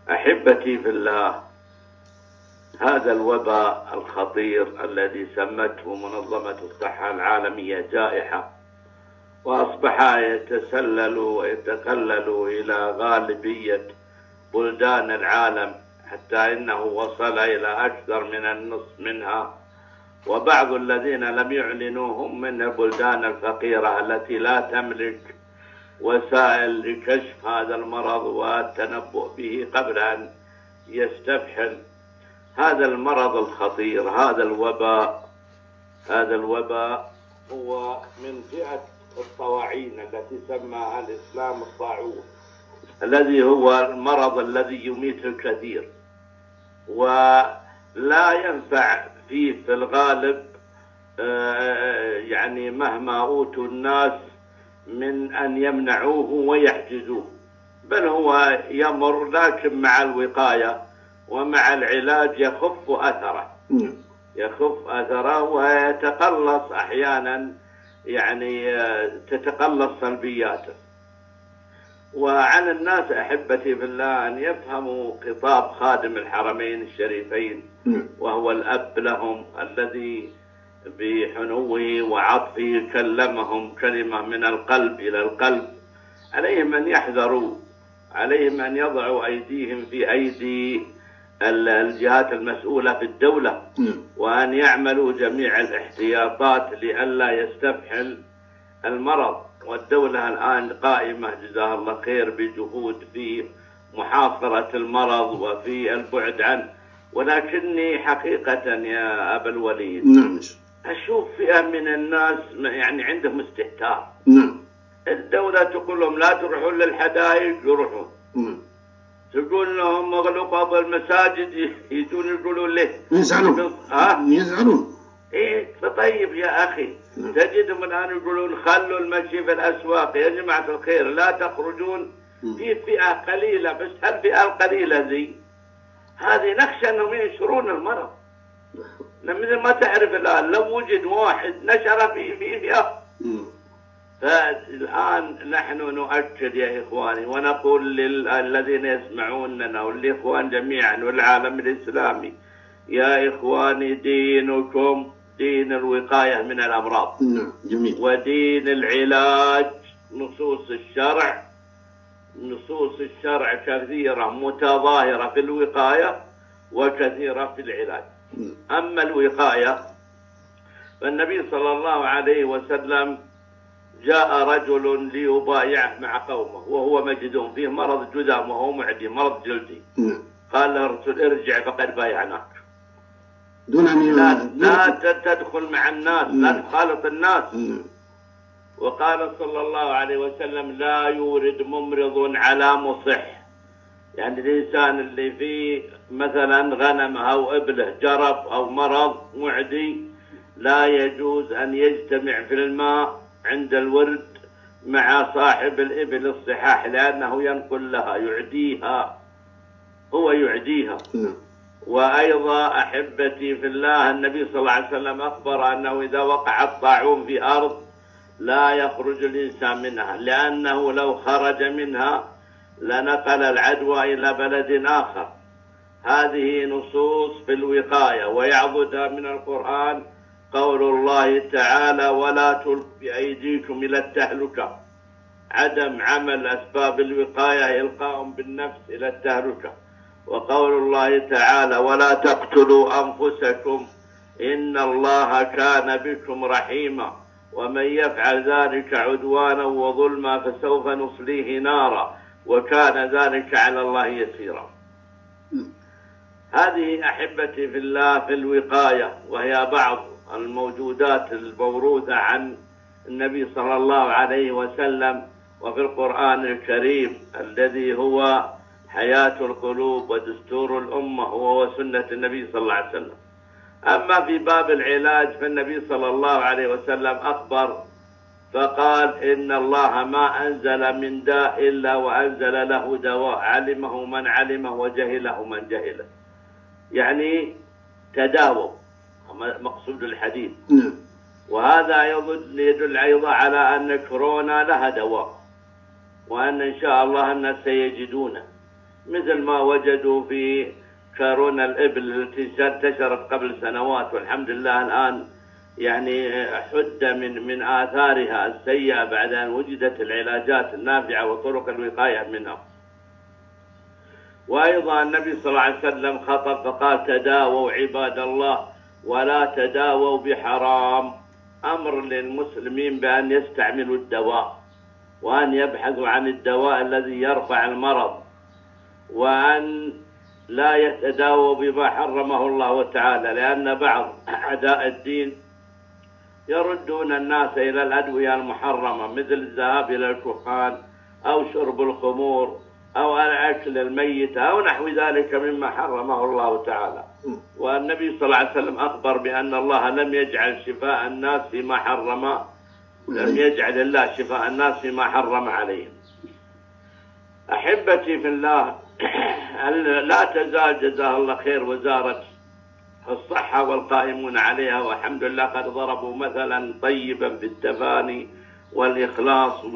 أحبتي في الله، هذا الوباء الخطير الذي سمته منظمة الصحة العالمية جائحة، وأصبح يتسلل ويتقلل إلى غالبية بلدان العالم، حتى إنه وصل إلى أكثر من النصف منها. وبعض الذين لم يعلنوا هم من البلدان الفقيرة التي لا تملك وسائل لكشف هذا المرض والتنبؤ به قبل أن يستفحل. هذا المرض الخطير، هذا الوباء هو من فئة الطواعين التي سماها الإسلام الطاعون، الذي هو المرض الذي يميت الكثير، ولا ينفع فيه في الغالب يعني مهما أوتوا الناس من أن يمنعوه ويحجزوه، بل هو يمر، لكن مع الوقاية ومع العلاج يخف أثره ويتقلص أحيانا، يعني تتقلص سلبياته. وعلى الناس أحبتي في الله أن يفهموا خطاب خادم الحرمين الشريفين، وهو الأب لهم الذي بحنوه وعطفه كلمهم كلمة من القلب إلى القلب. عليهم أن يحذروا، عليهم أن يضعوا أيديهم في أيدي الجهات المسؤولة في الدولة، وأن يعملوا جميع الاحتياطات لئلا يستفحل المرض. والدولة الآن قائمة جزاها الله خير بجهود في محاصرة المرض وفي البعد عنه، ولكني حقيقة يا أبا الوليد أشوف فئة من الناس يعني عندهم استهتار. الدولة تقول لهم لا تروحون للحدائق، يروحون. تقول لهم اغلقوا بالمساجد، يجون يقولون ليه؟ يزعلون. ايه طيب يا اخي، تجدهم الان يقولون خلوا المشي في الاسواق. يا جماعة الخير لا تخرجون. في فئة قليلة بس، هالفئة القليلة ذي هذه نخشى انهم ينشرون المرض. مثل ما تعرف الان لو وجد واحد نشر في فئة. فالآن نحن نؤكد يا إخواني ونقول للذين يسمعوننا والإخوان جميعا والعالم الإسلامي، يا إخواني دينكم دين الوقاية من الأمراض. جميل. ودين العلاج نصوص الشرع كثيرة متظاهرة في الوقاية وكثيرة في العلاج. أما الوقاية فالنبي صلى الله عليه وسلم جاء رجل ليبايعه مع قومه وهو مجدون، فيه مرض جذام وهو معدي، مرض جلدي. قال له الرسول ارجع فقد بايعناك. دون أن لا تدخل مع الناس، لا تخالط الناس. وقال صلى الله عليه وسلم لا يورد ممرض على مصح. يعني الإنسان اللي فيه مثلا غنم أو إبله جرب أو مرض معدي لا يجوز أن يجتمع في الماء عند الورد مع صاحب الإبل الصحاح، لأنه ينقل لها يعديها، هو يعديها. وأيضا أحبتي في الله النبي صلى الله عليه وسلم أخبر أنه إذا وقع الطاعون في أرض لا يخرج الإنسان منها، لأنه لو خرج منها لنقل العدوى إلى بلد آخر. هذه نصوص في الوقاية، ويعضدها من القرآن قول الله تعالى ولا تلقوا بأيديكم إلى التهلكة. عدم عمل أسباب الوقاية إلقاء بالنفس إلى التهلكة. وقول الله تعالى ولا تقتلوا أنفسكم إن الله كان بكم رحيما ومن يفعل ذلك عدوانا وظلما فسوف نصليه نارا وكان ذلك على الله يسيرا. هذه أحبتي في الله في الوقاية، وهي بعض الموجودات الموروثة عن النبي صلى الله عليه وسلم وفي القرآن الكريم الذي هو حياة القلوب ودستور الأمة هو سنة النبي صلى الله عليه وسلم. أما في باب العلاج فالنبي صلى الله عليه وسلم أخبر فقال إن الله ما أنزل من داء إلا وأنزل له دواء علمه من علمه وجهله من جهله. يعني تداووا مقصود الحديث. وهذا يدل أيضا على أن كورونا لها دواء، وأن إن شاء الله الناس سيجدونه. مثل ما وجدوا في كورونا الإبل التي انتشرت قبل سنوات، والحمد لله الآن يعني حد من آثارها السيئة بعد أن وجدت العلاجات النافعة وطرق الوقاية منها. وأيضا النبي صلى الله عليه وسلم خطب فقال: تداووا عباد الله ولا تداووا بحرام. أمر للمسلمين بأن يستعملوا الدواء، وأن يبحثوا عن الدواء الذي يرفع المرض، وأن لا يتداووا بما حرمه الله تعالى، لأن بعض أعداء الدين يردون الناس إلى الأدوية المحرمة، مثل الذهاب إلى الكحول أو شرب الخمور أو الأكل الميت أو نحو ذلك مما حرمه الله تعالى. والنبي صلى الله عليه وسلم أخبر بأن الله لم يجعل شفاء الناس فيما حرم، لم يجعل الله شفاء الناس فيما حرم عليهم. أحبتي في الله، لا تزال جزاه الله خير وزارة الصحة والقائمون عليها، والحمد لله قد ضربوا مثلا طيبا بالتفاني والإخلاص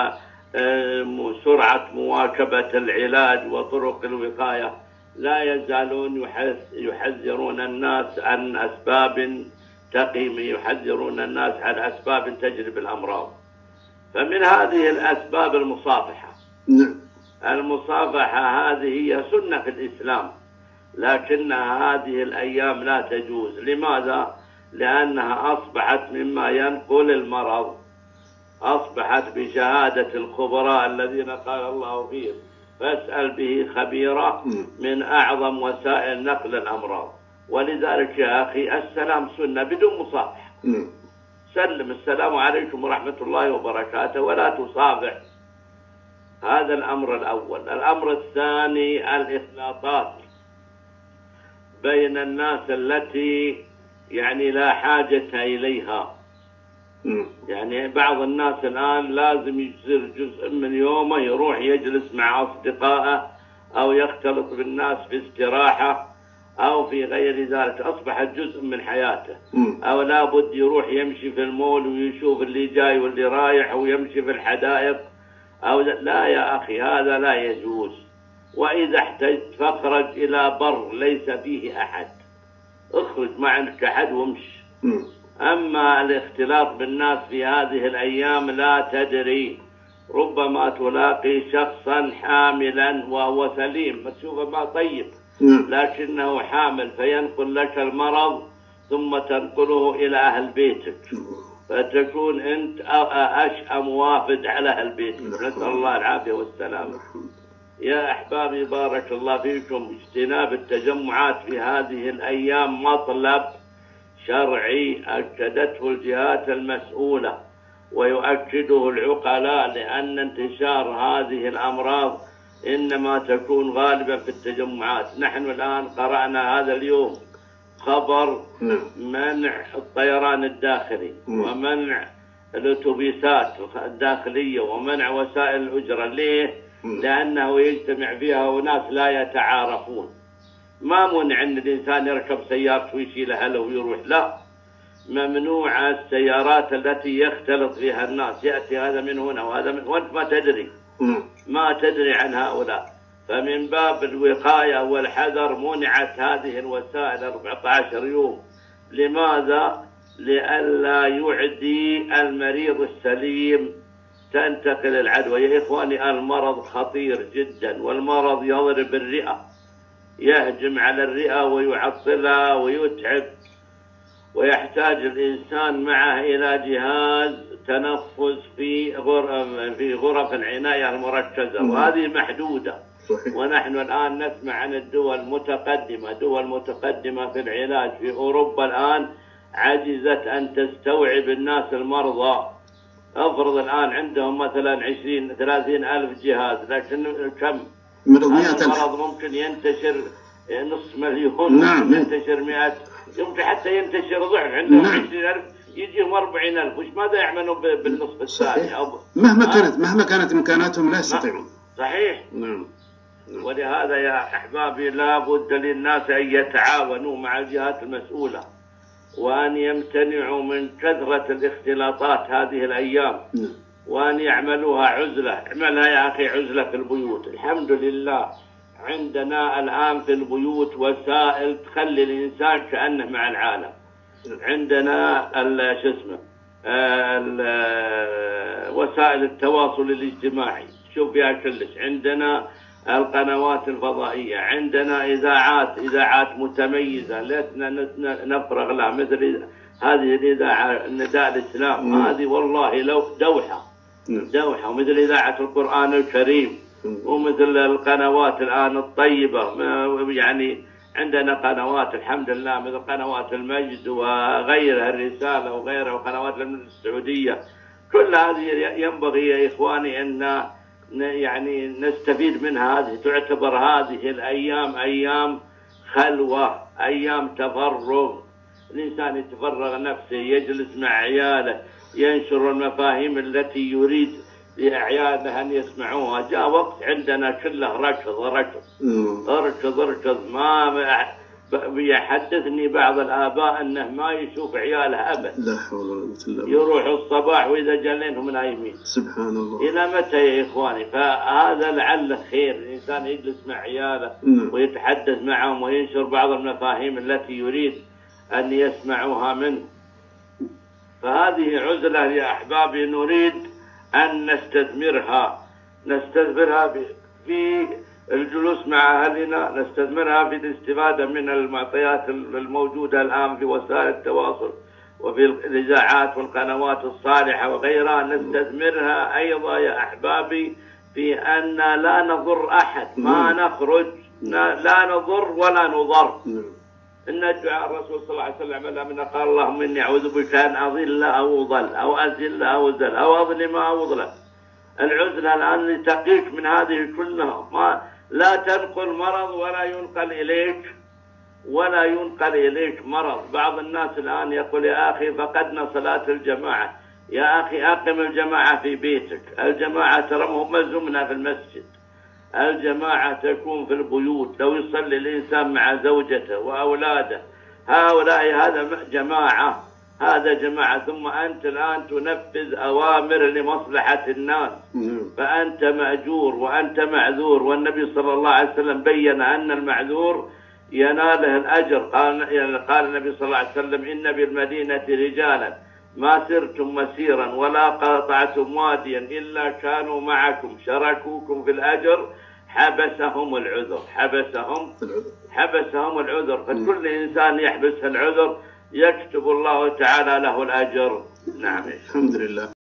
وسرعة مواكبة العلاج وطرق الوقاية. لا يزالون يحذرون الناس عن أسباب تقيم، يحذرون الناس عن أسباب تجلب الأمراض. فمن هذه الأسباب المصافحة. المصافحة هذه هي سنة في الإسلام، لكنها هذه الأيام لا تجوز. لماذا؟ لأنها أصبحت مما ينقل المرض، أصبحت بشهادة الخبراء الذين قال الله فيهم: فاسأل به خبيرا، من أعظم وسائل نقل الأمراض. ولذلك يا أخي السلام سنة بدون مصافحة. سلم: السلام عليكم ورحمة الله وبركاته، ولا تصافح. هذا الأمر الأول. الأمر الثاني: الإخلاطات بين الناس التي يعني لا حاجة إليها. يعني بعض الناس الآن لازم يصير جزء من يومه يروح يجلس مع أصدقائه أو يختلط بالناس في استراحة أو في غير ذلك، أصبحت جزء من حياته. أو لابد يروح يمشي في المول ويشوف اللي جاي واللي رايح، ويمشي في الحدائق أو لا يا أخي، هذا لا يجوز. وإذا احتجت فاخرج إلى بر ليس فيه أحد، اخرج ما عندك أحد وامشي. أما الاختلاط بالناس في هذه الأيام لا تدري، ربما تلاقي شخصا حاملا وهو سليم، فتشوفه ما طيب لكنه حامل، فينقل لك المرض ثم تنقله إلى أهل بيتك، فتكون أنت أشأم وافد على أهل بيتك. نسأل الله العافية والسلامة. يا أحبابي بارك الله فيكم، اجتناب التجمعات في هذه الأيام مطلب شرعي أكدته الجهات المسؤولة ويؤكده العقلاء، لأن انتشار هذه الأمراض إنما تكون غالبا في التجمعات. نحن الآن قرأنا هذا اليوم خبر منع الطيران الداخلي ومنع الأتوبيسات الداخلية ومنع وسائل الأجرة. ليه؟ لأنه يجتمع فيها أناس لا يتعارفون. ما منع أن الإنسان يركب سيارته ويشيل أهله ويروح، لا، ممنوع السيارات التي يختلط فيها الناس، يأتي هذا من هنا وهذا من، وأنت ما تدري عن هؤلاء. فمن باب الوقاية والحذر منعت هذه الوسائل 14 يوم. لماذا؟ لئلا يعدي المريض السليم تنتقل العدوى. يا إخواني المرض خطير جدا، والمرض يضرب الرئة، يهجم على الرئة ويعطلها ويتعب، ويحتاج الإنسان معه إلى جهاز تنفس في غرف العناية المركزة، وهذه محدودة. ونحن الآن نسمع عن الدول المتقدمة، دول متقدمة في العلاج في أوروبا الآن عجزت أن تستوعب الناس المرضى. افرض الآن عندهم مثلا 20-30 ألف جهاز، لكن كم المرض ممكن ينتشر نصف مليون. نعم. ينتشر 100، يمكن حتى ينتشر ضعف. عندهم نعم. 20,000 يجيهم 40,000، وش ماذا يعملوا بالنصف الثاني؟ مهما كانت إمكاناتهم لا يستطيعون. صحيح. نعم. ولهذا يا أحبابي لا بد للناس أن يتعاونوا مع الجهات المسؤولة، وأن يمتنعوا من كثرة الاختلاطات هذه الأيام، وأن يعملوها عزلة. اعملها يا أخي عزلة في البيوت. الحمد لله عندنا الآن في البيوت وسائل تخلي الإنسان كأنه مع العالم. عندنا شو اسمه وسائل التواصل الاجتماعي شوف فيها كلش. عندنا القنوات الفضائية، عندنا إذاعات متميزة لسنا نفرغ لها، مثل هذه الإذاعة نداء الإسلام، هذه والله لو دوحة، ومثل إذاعة القرآن الكريم، ومثل القنوات الآن الطيبة. يعني عندنا قنوات الحمد لله مثل قنوات المجد وغيرها، الرسالة وغيرها، وقنوات السعودية. كل هذه ينبغي يا إخواني أن يعني نستفيد منها. هذه تعتبر هذه الأيام أيام خلوة، أيام تفرغ، الإنسان يتفرغ نفسه، يجلس مع عياله، ينشر المفاهيم التي يريد لأعياده أن يسمعوها. جاء وقت عندنا كله ركض. ما يحدثني بعض الآباء أنه ما يشوف عياله أبدا، لا حول ولا قوة إلا بالله، يروح الصباح وإذا جلينهم نايمين. سبحان الله. إلى متى يا إخواني؟ فهذا لعله خير، الإنسان يجلس مع عياله ويتحدث معهم وينشر بعض المفاهيم التي يريد أن يسمعوها منه. فهذه عزلة يا أحبابي نريد أن نستثمرها في الجلوس مع أهلنا، نستثمرها في الاستفادة من المعطيات الموجودة الآن في وسائل التواصل وفي الإذاعات والقنوات الصالحة وغيرها. نستثمرها أيضا يا أحبابي في أن لا نضر أحد، ما نخرج لا نضر ولا نضر. إن دعاء الرسول صلى الله عليه وسلم لما قال اللهم إني أعوذ بك أن أضل أو أضل أو أزل أو أزل أو أظلم أو أظلم. العزلة الآن لتقيك من هذه كلها، ما لا تنقل مرض ولا ينقل إليك مرض. بعض الناس الآن يقول يا أخي فقدنا صلاة الجماعة. يا أخي أقم الجماعة في بيتك. الجماعة ترى مو ملزومنا في المسجد، الجماعة تكون في البيوت. لو يصلي الإنسان مع زوجته وأولاده، هؤلاء هذا جماعة، هذا جماعة. ثم أنت الآن تنفذ أوامر لمصلحة الناس، فأنت مأجور وأنت معذور. والنبي صلى الله عليه وسلم بين أن المعذور يناله الأجر. قال النبي صلى الله عليه وسلم إن بالمدينة رجالا ما سرتم مسيرا ولا قاطعتم واديا إلا كانوا معكم شاركوكم في الأجر حبسهم العذر. فكل إنسان يحبس العذر يكتب الله تعالى له الأجر. نعم، الحمد لله.